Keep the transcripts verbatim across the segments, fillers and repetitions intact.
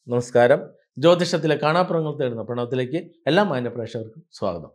നമസ്കാരം. ജ്യോതിഷത്തിലെ കാണാപ്പുറങ്ങൾ തേടുന്ന പ്രണവത്തിലേക്ക് എല്ലാ മാന്യ പ്രേക്ഷകർക്കും സ്വാഗതം.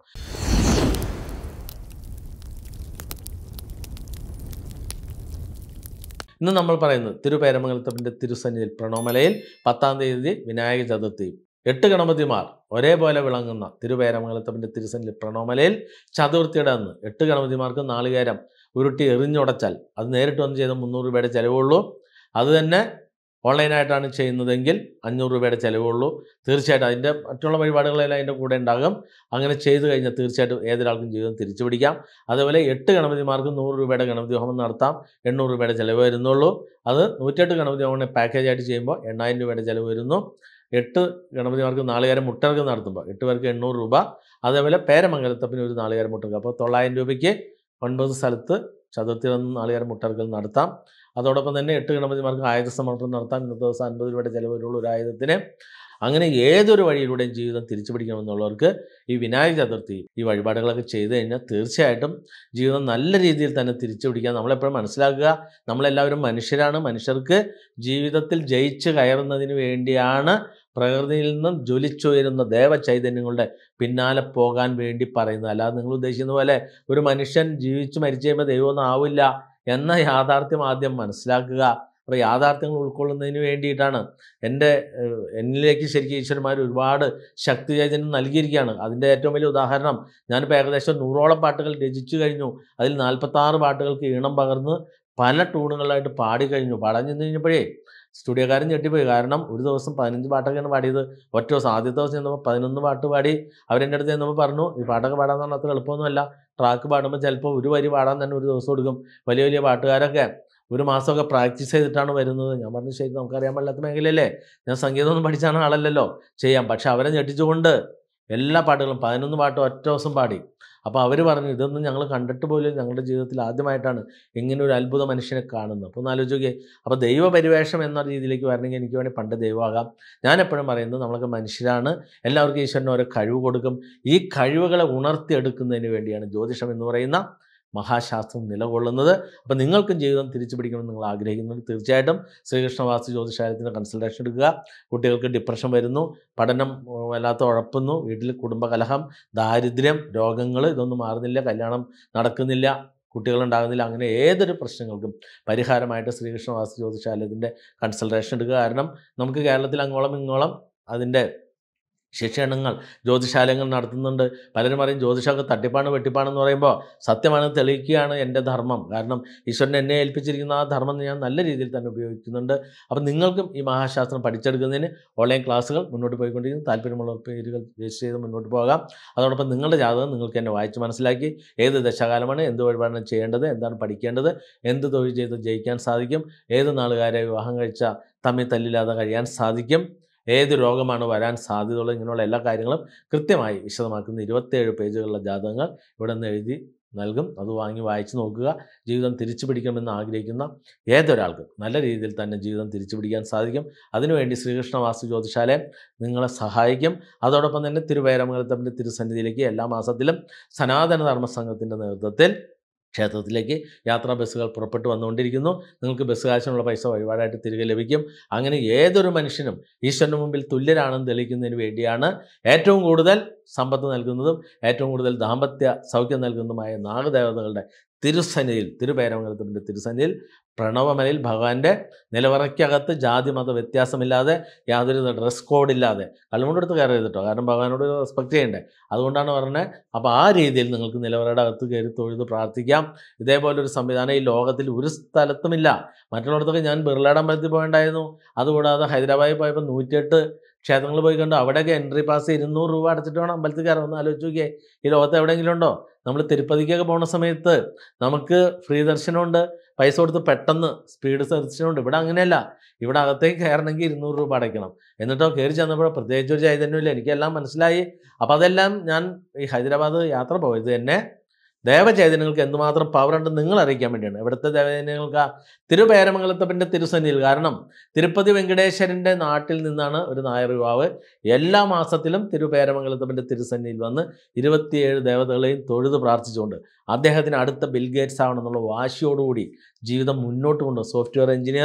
ഇന്ന് നമ്മൾ പറയുന്നത് തിരുപേരമംഗലത്തപ്പൻ്റെ തിരുസന്നിധിയിൽ പ്രണവമലയിൽ പത്താം തീയതി വിനായക ചതുർത്ഥി. എട്ട് ഗണപതിമാർ ഒരേപോലെ വിളങ്ങുന്ന തിരുപേരമംഗലത്തപ്പൻ്റെ തിരുസന്നിധിയിൽ പ്രണവമലയിൽ ചതുർത്ഥിയുടെ അന്ന് എട്ട് ഗണപതിമാർക്ക് നാളികേരം ഉരുട്ടി എറിഞ്ഞുടച്ചാൽ അത് നേരിട്ട് വന്ന് ചെയ്ത മുന്നൂറ് രൂപയുടെ ചിലവുള്ളൂ. അത് തന്നെ ഓൺലൈനായിട്ടാണ് ചെയ്യുന്നതെങ്കിൽ അഞ്ഞൂറ് രൂപയുടെ ചിലവുള്ളൂ. തീർച്ചയായിട്ടും അതിൻ്റെ മറ്റുള്ള വഴിപാടുകളെല്ലാം അതിൻ്റെ കൂടെ ഉണ്ടാകും. അങ്ങനെ ചെയ്തു കഴിഞ്ഞാൽ തീർച്ചയായിട്ടും ഏതൊരാൾക്കും ജീവിതം തിരിച്ചു പിടിക്കാം. അതേപോലെ എട്ട് ഗണപതിമാർക്ക് നൂറ് രൂപയുടെ ഗണപതി ഹോമം നടത്താം. എണ്ണൂറ് രൂപയുടെ ചിലവ് വരുന്നുള്ളൂ. അത് നൂറ്റെട്ട് ഗണപതി ഹോമം പാക്കേജായിട്ട് ചെയ്യുമ്പോൾ എണ്ണായിരം രൂപയുടെ ചിലവ് വരുന്നു. എട്ട് ഗണപതിമാർക്ക് നാളികേരം മുട്ടർക്ക് നടത്തുമ്പോൾ എട്ട് പേർക്ക് എണ്ണൂറ് രൂപ. അതേപോലെ പേരമംഗലത്തപ്പന് ഒരു നാളികേരം മുട്ടർക്ക് അപ്പോൾ തൊള്ളായിരം രൂപയ്ക്ക് ഒൻപത് സ്ഥലത്ത് ചതുർത്ഥി വന്ന് നാളികേരം മുട്ടർക്കൽ നടത്താം. അതോടൊപ്പം തന്നെ എട്ട് ഗണപതിമാർക്ക് ആയുധ സമർപ്പണം നടത്താം. ഇന്നത്തെ ദിവസം അൻപത് രൂപയുടെ ചിലവ് വരുള്ളൂ ഒരു ആയുധത്തിന്. അങ്ങനെ ഏതൊരു വഴിയിലൂടെയും ജീവിതം തിരിച്ചു പിടിക്കണമെന്നുള്ളവർക്ക് ഈ വിനായക ചതുർത്ഥി ഈ വഴിപാടുകളൊക്കെ ചെയ്തു കഴിഞ്ഞാൽ തീർച്ചയായിട്ടും ജീവിതം നല്ല രീതിയിൽ തന്നെ തിരിച്ചു പിടിക്കാൻ നമ്മളെപ്പോഴും മനസ്സിലാക്കുക. നമ്മളെല്ലാവരും മനുഷ്യരാണ്. മനുഷ്യർക്ക് ജീവിതത്തിൽ ജയിച്ച് കയറുന്നതിന് വേണ്ടിയാണ് പ്രകൃതിയിൽ നിന്നും ജ്വലിച്ചുയരുന്ന ദേവചൈതന്യങ്ങളുടെ പിന്നാലെ പോകാൻ വേണ്ടി പറയുന്നത്. അല്ലാതെ നിങ്ങൾ ഉദ്ദേശിക്കുന്ന പോലെ ഒരു മനുഷ്യൻ ജീവിച്ച് മരിച്ചു കഴിയുമ്പോൾ ദൈവമൊന്നും ആവില്ല എന്ന യാഥാർത്ഥ്യം ആദ്യം മനസ്സിലാക്കുക. അപ്പോൾ യാഥാർത്ഥ്യങ്ങൾ ഉൾക്കൊള്ളുന്നതിന് വേണ്ടിയിട്ടാണ് എൻ്റെ എന്നിലേക്ക് ശരിക്കും ഈശ്വരന്മാർ ഒരുപാട് ശക്തി ചൈതന്യം നൽകിയിരിക്കുകയാണ്. അതിൻ്റെ ഏറ്റവും വലിയ ഉദാഹരണം ഞാനിപ്പോൾ ഏകദേശം നൂറോളം പാട്ടുകൾ രചിച്ചു കഴിഞ്ഞു. അതിൽ നാൽപ്പത്താറ് പാട്ടുകൾക്ക് ഈണം പകർന്ന് പല ടൂണുകളായിട്ട് പാടിക്കഴിഞ്ഞു. പാടാൻ ചെന്ന് കഴിഞ്ഞപ്പോഴേ സ്റ്റുഡിയോക്കാരൻ ഞെട്ടിപ്പോയി. കാരണം ഒരു ദിവസം പതിനഞ്ച് പാട്ടൊക്കെയാണ് പാടിയത്. ഒറ്റ ദിവസം ആദ്യത്തെ ദിവസം ചെന്നപ്പോൾ പതിനൊന്ന് പാട്ട് പാടി. അവരെൻ്റെ അടുത്ത് ചെന്നപ്പോൾ പറഞ്ഞു, ഈ പാട്ടൊക്കെ പാടാൻ പറഞ്ഞാൽ അത്ര എളുപ്പമൊന്നുമല്ല. ട്രാക്ക് പാടുമ്പോൾ ചിലപ്പോൾ ഒരു വരി പാടാൻ തന്നെ ഒരു ദിവസം എടുക്കും. വലിയ വലിയ പാട്ടുകാരൊക്കെ ഒരു മാസമൊക്കെ പ്രാക്ടീസ് ചെയ്തിട്ടാണ് വരുന്നത്. ഞാൻ പറഞ്ഞു, ശരി, നമുക്കറിയാൻ പാടില്ലാത്ത മേഖലയല്ലേ, ഞാൻ സംഗീതമൊന്നും പഠിച്ചാണ് ആളല്ലല്ലോ, ചെയ്യാം. പക്ഷെ അവരെ ഞെട്ടിച്ചുകൊണ്ട് എല്ലാ പാട്ടുകളും പതിനൊന്ന് പാട്ടും ഒറ്റ ദിവസം പാടി. അപ്പോൾ അവർ പറഞ്ഞു, ഇതൊന്നും ഞങ്ങൾ കണ്ടിട്ട് പോലും ഞങ്ങളുടെ ജീവിതത്തിൽ ആദ്യമായിട്ടാണ് ഇങ്ങനെ ഒരു അത്ഭുത മനുഷ്യനെ കാണുന്നത്. അപ്പോൾ ഒന്ന് ആലോചിക്കുക. അപ്പോൾ ദൈവപരിവേഷം എന്ന രീതിയിലേക്ക് വരണമെങ്കിൽ എനിക്ക് വേണമെങ്കിൽ പണ്ട് ദൈവമാകാം. ഞാൻ എപ്പോഴും പറയുന്നത് നമ്മളൊക്കെ മനുഷ്യരാണ്. എല്ലാവർക്കും ഈശ്വരന് ഓരോ കഴിവ് കൊടുക്കും. ഈ കഴിവുകളെ ഉണർത്തിയെടുക്കുന്നതിന് വേണ്ടിയാണ് ജ്യോതിഷം എന്ന് പറയുന്ന മഹാശാസ്ത്രം നിലകൊള്ളുന്നത്. അപ്പോൾ നിങ്ങൾക്കും ജീവിതം തിരിച്ചു പിടിക്കണമെന്ന് നിങ്ങൾ ആഗ്രഹിക്കുന്നുണ്ട്, തീർച്ചയായിട്ടും ശ്രീകൃഷ്ണ വാസ്തു ജ്യോതിഷാലയത്തിൻ്റെ കൺസൾട്ടേഷൻ എടുക്കുക. കുട്ടികൾക്ക് ഡിപ്രഷൻ വരുന്നു, പഠനം വല്ലാത്ത ഉഴപ്പുന്നു, വീട്ടിൽ കുടുംബകലഹം, ദാരിദ്ര്യം, രോഗങ്ങൾ, ഇതൊന്നും മാറുന്നില്ല, കല്യാണം നടക്കുന്നില്ല, കുട്ടികളുണ്ടാകുന്നില്ല, അങ്ങനെ ഏതൊരു പ്രശ്നങ്ങൾക്കും പരിഹാരമായിട്ട് ശ്രീകൃഷ്ണ വാസ്തു ജ്യോതിഷാലയത്തിൻ്റെ കൺസൾട്ടേഷൻ എടുക്കുക. കാരണം നമുക്ക് കേരളത്തിൽ അങ്ങോളം ഇങ്ങോളം അതിൻ്റെ ശിക്ഷണങ്ങൾ ജ്യോതിശാലയങ്ങൾ നടത്തുന്നുണ്ട്. പലരും പറയും ജ്യോതിഷമൊക്കെ തട്ടിപ്പാണ് വെട്ടിപ്പാണെന്ന് പറയുമ്പോൾ സത്യമാണ് തെളിയിക്കുകയാണ് എൻ്റെ ധർമ്മം. കാരണം ഈശ്വരൻ എന്നെ ഏൽപ്പിച്ചിരിക്കുന്ന ആ ധർമ്മം ഞാൻ നല്ല രീതിയിൽ തന്നെ ഉപയോഗിക്കുന്നുണ്ട്. അപ്പം നിങ്ങൾക്കും ഈ മഹാശാസ്ത്രം പഠിച്ചെടുക്കുന്നതിന് ഓൺലൈൻ ക്ലാസ്സുകൾ മുന്നോട്ട് പോയിക്കൊണ്ടിരിക്കുന്നു. താല്പര്യമുള്ള പേരുകൾ രജിസ്റ്റർ ചെയ്ത് മുന്നോട്ട് പോകാം. അതോടൊപ്പം നിങ്ങളുടെ ജാതകം നിങ്ങൾക്ക് എന്നെ വായിച്ച് മനസ്സിലാക്കി ഏത് ദശകാലമാണ്, എന്ത് വഴിപാടാണ് ചെയ്യേണ്ടത്, എന്താണ് പഠിക്കേണ്ടത്, എന്ത് തൊഴിൽ ചെയ്ത് ജയിക്കാൻ സാധിക്കും, ഏത് നാളുകാരെ വിവാഹം കഴിച്ച തമ്മിൽ തല്ലില്ലാതെ കഴിയാൻ സാധിക്കും, ഏത് രോഗമാണ് വരാൻ സാധ്യതയുള്ളത്, ഇങ്ങനെയുള്ള എല്ലാ കാര്യങ്ങളും കൃത്യമായി വിശദമാക്കുന്ന ഇരുപത്തേഴ് പേജുകളുള്ള ജാതകങ്ങൾ ഇവിടെ നിന്ന് എഴുതി നൽകും. അത് വാങ്ങി വായിച്ച് നോക്കുക. ജീവിതം തിരിച്ചു പിടിക്കണമെന്ന് ആഗ്രഹിക്കുന്ന ഏതൊരാൾക്കും നല്ല രീതിയിൽ തന്നെ ജീവിതം തിരിച്ചു പിടിക്കാൻ സാധിക്കും. അതിനുവേണ്ടി ശ്രീകൃഷ്ണ വാസ്തു ജ്യോതിശാലയം നിങ്ങളെ സഹായിക്കും. അതോടൊപ്പം തന്നെ തിരുപേരമംഗലത്തപ്പൻ്റെ തിരുസന്നിധിയിലേക്ക് എല്ലാ മാസത്തിലും സനാതന ധർമ്മ സംഘത്തിൻ്റെ നേതൃത്വത്തിൽ ക്ഷേത്രത്തിലേക്ക് യാത്രാ ബസ്സുകൾ പുറപ്പെട്ടു വന്നുകൊണ്ടിരിക്കുന്നു. നിങ്ങൾക്ക് ബസ് കാശിനുള്ള പൈസ വഴിപാടായിട്ട് തിരികെ ലഭിക്കും. അങ്ങനെ ഏതൊരു മനുഷ്യനും ഈശ്വരന് മുമ്പിൽ തുല്യരാണെന്ന് തെളിയിക്കുന്നതിന് വേണ്ടിയാണ് ഏറ്റവും കൂടുതൽ സമ്പത്ത് നൽകുന്നതും ഏറ്റവും കൂടുതൽ ദാമ്പത്യ സൗഖ്യം നൽകുന്നതുമായ നാഗദേവതകളുടെ തിരുസന്നിധിയിൽ, തിരുപേരമംഗലത്തപ്പൻ്റെ തിരുസന്നിധിയിൽ പ്രണവമലയിൽ ഭഗവാന്റെ നിലവറയ്ക്കകത്ത് ജാതി മത വ്യത്യാസമില്ലാതെ യാതൊരു ഡ്രസ് കോഡില്ലാതെ കള്ളുകൊണ്ടെടുത്ത് കയറി ചെയ്തിട്ടോ, കാരണം ഭഗവാനോട് റെസ്പെക്റ്റ് ചെയ്യണ്ടേ, അതുകൊണ്ടാണ് പറഞ്ഞത്. അപ്പോൾ ആ രീതിയിൽ നിങ്ങൾക്ക് നിലവറയുടെ അകത്ത് കയറി തൊഴുത് പ്രാർത്ഥിക്കാം. ഇതേപോലൊരു സംവിധാനം ഈ ലോകത്തിൽ ഒരു സ്ഥലത്തുമില്ല. മറ്റുള്ളിടത്തൊക്കെ ഞാൻ ബിർളയുടെ അമ്പലത്തിൽ പോയിട്ടുണ്ടായിരുന്നു. അതുകൂടാതെ ഹൈദരാബാദിൽ പോയപ്പോൾ നൂറ്റിയെട്ട് ക്ഷേത്രങ്ങൾ പോയി കണ്ടു. അവിടെയൊക്കെ എൻട്രി പാസ് ഇരുന്നൂറ് രൂപ അടച്ചിട്ട് വേണം അമ്പലത്തിൽ കയറാൻ. ഒന്ന് ആലോചിച്ച് നോക്കിയേ, ഈ ലോകത്ത് എവിടെയെങ്കിലും ഉണ്ടോ? നമ്മൾ തിരുപ്പതിക്കൊക്കെ പോകുന്ന സമയത്ത് നമുക്ക് ഫ്രീ ദർശനമുണ്ട്, പൈസ കൊടുത്ത് പെട്ടെന്ന് സ്പീഡ് ദർശനമുണ്ട്. ഇവിടെ അങ്ങനെയല്ല. ഇവിടെ അകത്തേക്ക് കയറണമെങ്കിൽ ഇരുന്നൂറ് രൂപ അടയ്ക്കണം. എന്നിട്ടോ കയറി ചെന്നപ്പോൾ പ്രത്യേകിച്ച് ഒരു ചൈതന്യമില്ല. എനിക്കെല്ലാം മനസ്സിലായി. അപ്പോൾ അതെല്ലാം ഞാൻ ഈ ഹൈദരാബാദ് യാത്ര പോയത് തന്നെ ദേവചൈതന്യങ്ങൾക്ക് എന്തുമാത്രം പവർ ഉണ്ടെന്ന് നിങ്ങൾ അറിയിക്കാൻ വേണ്ടിയാണ്. ഇവിടുത്തെ ദേവചൈതന്യങ്ങൾക്ക് തിരുപേരമംഗലത്തപ്പൻ്റെ തിരുസന്നിധിയിൽ, കാരണം തിരുപ്പതി വെങ്കടേശ്വരൻ്റെ നാട്ടിൽ നിന്നാണ് ഒരു നായർ യുവാവ് എല്ലാ മാസത്തിലും തിരുപേരമംഗലത്തപ്പൻ്റെ തിരുസന്നിധിയിൽ വന്ന് ഇരുപത്തിയേഴ് ദേവതകളെയും തൊഴുത് പ്രാർത്ഥിച്ചുകൊണ്ട് അദ്ദേഹത്തിന് അടുത്ത ബിൽ ഗേറ്റ്സ് ആവണമെന്നുള്ള വാശിയോടുകൂടി ജീവിതം മുന്നോട്ട് കൊണ്ട് സോഫ്റ്റ്വെയർ എഞ്ചിനീയർ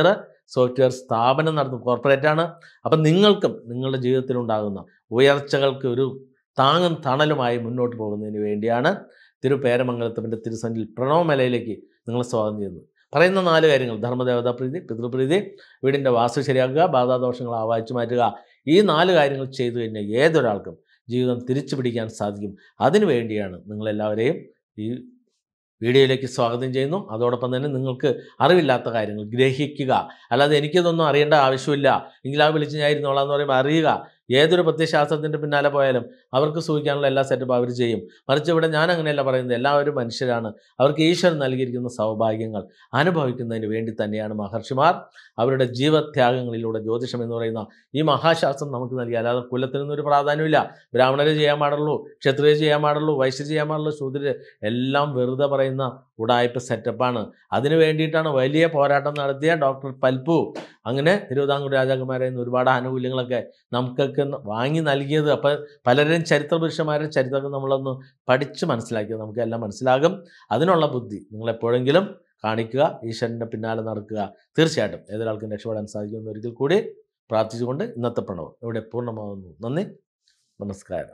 സോഫ്റ്റ്വെയർ സ്ഥാപനം നടത്തുന്ന കോർപ്പറേറ്റാണ്. അപ്പം നിങ്ങൾക്കും നിങ്ങളുടെ ജീവിതത്തിലുണ്ടാകുന്ന ഉയർച്ചകൾക്ക് ഒരു താങ്ങും തണലുമായി മുന്നോട്ട് പോകുന്നതിന് വേണ്ടിയാണ് തിരുപേരമംഗലത്തപ്പൻ്റെ തിരുസന്നിധിയിൽ പ്രണവമലയിലേക്ക് നിങ്ങളെ സ്വാഗതം ചെയ്യുന്നത്. പറയുന്ന നാല് കാര്യങ്ങൾ: ധർമ്മദേവതാപ്രീതി, പിതൃപ്രീതി, വീടിൻ്റെ വാസ്തു ശരിയാക്കുക, ബാധാദോഷങ്ങൾ ആവാഹിച്ചു മാറ്റുക. ഈ നാല് കാര്യങ്ങൾ ചെയ്തു കഴിഞ്ഞാൽ ഏതൊരാൾക്കും ജീവിതം തിരിച്ചു പിടിക്കാൻ സാധിക്കും. അതിനു വേണ്ടിയാണ് നിങ്ങളെല്ലാവരെയും ഈ വീഡിയോയിലേക്ക് സ്വാഗതം ചെയ്യുന്നു. അതോടൊപ്പം തന്നെ നിങ്ങൾക്ക് അറിവില്ലാത്ത കാര്യങ്ങൾ ഗ്രഹിക്കുക. അല്ലാതെ എനിക്കിതൊന്നും അറിയേണ്ട ആവശ്യമില്ല, എങ്കിൽ ആ വിളിച്ച് ഞാൻ ഇരുന്നോളാം എന്ന് പറയുമ്പോൾ അറിയുക. ഏതൊരു പ്രത്യയശാസ്ത്രത്തിൻ്റെ പിന്നാലെ പോയാലും അവർക്ക് സൂഹിക്കാനുള്ള എല്ലാ സെറ്റപ്പും അവർ ചെയ്യും. മറിച്ച് ഇവിടെ ഞാൻ അങ്ങനെയല്ല പറയുന്നത്. എല്ലാവരും മനുഷ്യരാണ്. അവർക്ക് ഈശ്വരൻ നൽകിയിരിക്കുന്ന സൗഭാഗ്യങ്ങൾ അനുഭവിക്കുന്നതിന് വേണ്ടി തന്നെയാണ് മഹർഷിമാർ അവരുടെ ജീവത്യാഗങ്ങളിലൂടെ ജ്യോതിഷം എന്ന് പറയുന്ന ഈ മഹാശാസ്ത്രം നമുക്ക് നൽകി. അല്ലാതെ കുലത്തിനൊന്നും ഒരു പ്രാധാന്യമില്ല. ബ്രാഹ്മണരെ ചെയ്യാൻ പാടുള്ളൂ, ക്ഷത്രിയർ ചെയ്യാൻ പാടുള്ളൂ, വൈശ്യർ ചെയ്യാൻ പാടുള്ളൂ, ശൂദ്രർ എല്ലാം വെറുതെ പറയുന്ന ഉടായ്പ സെറ്റപ്പാണ്. അതിനു വേണ്ടിയിട്ടാണ് വലിയ പോരാട്ടം നടത്തിയ ഡോക്ടർ പൽപ്പു അങ്ങനെ തിരുവിതാംകൂർ രാജാക്കന്മാരെ നിന്ന് ഒരുപാട് ആനുകൂല്യങ്ങളൊക്കെ നമുക്കൊക്കെ വാങ്ങി നൽകിയത്. അപ്പോൾ പലരും ചരിത്ര പുരുഷന്മാരുടെ ചരിത്രമൊക്കെ നമ്മളൊന്ന് പഠിച്ച് മനസ്സിലാക്കിയത് നമുക്ക് എല്ലാം മനസ്സിലാകും. അതിനുള്ള ബുദ്ധി നിങ്ങളെപ്പോഴെങ്കിലും കാണിക്കുക, ഈശ്വരൻ്റെ പിന്നാലെ നടക്കുക. തീർച്ചയായിട്ടും ഏതൊരാൾക്കും രക്ഷപ്പെടാൻ സാധിക്കുമെന്ന് ഒരിക്കൽ കൂടി പ്രാർത്ഥിച്ചുകൊണ്ട് ഇന്നത്തെ പ്രണവം ഇവിടെ പൂർണ്ണമാകുന്നു. നന്ദി, നമസ്കാരം.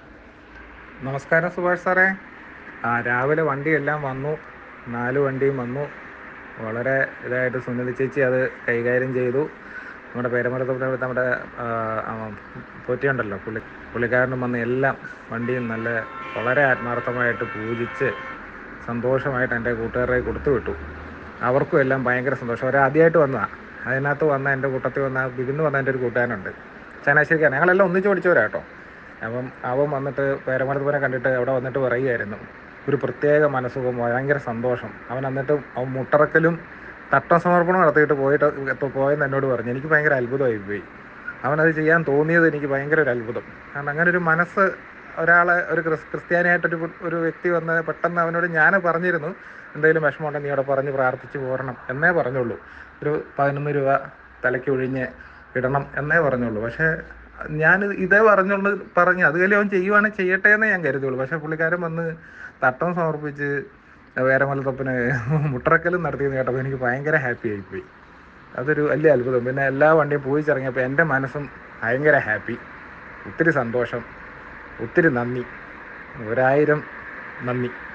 നമസ്കാരം സുഭാഷ് സാറേ. ആ രാവിലെ വണ്ടിയെല്ലാം വന്നു, നാല് വണ്ടിയും വന്നു. വളരെ ഇതായിട്ട് സുനിൽ ചേച്ചി അത് കൈകാര്യം ചെയ്തു. നമ്മുടെ പേരമരത്ത് നമ്മുടെ പോറ്റിയുണ്ടല്ലോ, പുള്ളി പുള്ളിക്കാരനും വന്ന് എല്ലാം വണ്ടിയും നല്ല വളരെ ആത്മാർത്ഥമായിട്ട് പൂജിച്ച് സന്തോഷമായിട്ട് എൻ്റെ കൂട്ടുകാരെ കൊടുത്തു വിട്ടു. അവർക്കും എല്ലാം ഭയങ്കര സന്തോഷം. അവർ ആദ്യമായിട്ട് വന്നതാണ്. അതിനകത്ത് വന്ന എൻ്റെ കൂട്ടത്തിൽ വന്ന ബിബിന്ന് വന്ന എൻ്റെ ഒരു കൂട്ടുകാരനുണ്ട്, ചങ്ങനാശ്ശേരിക്കാരൻ. ഞങ്ങളെല്ലാം ഒന്നിച്ച് പഠിച്ചവരാ കേട്ടോ. അപ്പം അവൻ വന്നിട്ട് പേരമരത്തുപുരം കണ്ടിട്ട് അവിടെ വന്നിട്ട് പറയുമായിരുന്നു, ഒരു പ്രത്യേക മനസ്സുഖം, ഭയങ്കര സന്തോഷം. അവൻ എന്നിട്ട് അവൻ മുട്ടറക്കലും തട്ട സമർപ്പണം നടത്തിയിട്ട് പോയിട്ട് പോയെന്ന് എന്നോട് പറഞ്ഞു. എനിക്ക് ഭയങ്കര അത്ഭുതമായി പോയി. അവനത് ചെയ്യാൻ തോന്നിയത് എനിക്ക് ഭയങ്കര ഒരു അത്ഭുതം. കാരണം അങ്ങനെ ഒരു മനസ്സ് ഒരാളെ, ഒരു ക്രിസ് ക്രിസ്ത്യാനിയായിട്ടൊരു ഒരു വ്യക്തി വന്ന് പെട്ടെന്ന് അവനോട് ഞാൻ പറഞ്ഞിരുന്നു, എന്തെങ്കിലും വിഷമമുണ്ടെങ്കിൽ നീ അവിടെ പറഞ്ഞ് പ്രാർത്ഥിച്ച് പോരണം എന്നേ പറഞ്ഞുള്ളൂ. ഒരു പതിനൊന്ന് രൂപ തലയ്ക്ക് ഒഴിഞ്ഞ് ഇടണം എന്നേ പറഞ്ഞുള്ളൂ. പക്ഷേ ഞാൻ ഇതേ പറഞ്ഞുള്ളൂ പറഞ്ഞ് അത് കല്യാണം അവൻ ചെയ്യുവാണെങ്കിൽ ചെയ്യട്ടെ എന്നേ ഞാൻ കരുതുള്ളൂ. പക്ഷേ പുള്ളിക്കാരൻ വന്ന് തട്ടം സമർപ്പിച്ച് പേരമലത്തപ്പന് മുട്ടറക്കലും നടത്തിയെന്ന് കേട്ടപ്പോൾ എനിക്ക് ഭയങ്കര ഹാപ്പി ആയിപ്പോയി. അതൊരു വലിയ അത്ഭുതം. പിന്നെ എല്ലാ വണ്ടിയും പോയിച്ചിറങ്ങിയപ്പോൾ എൻ്റെ മനസ്സും ഭയങ്കര ഹാപ്പി. ഒത്തിരി സന്തോഷം, ഒത്തിരി നന്ദി, ഒരായിരം നന്ദി.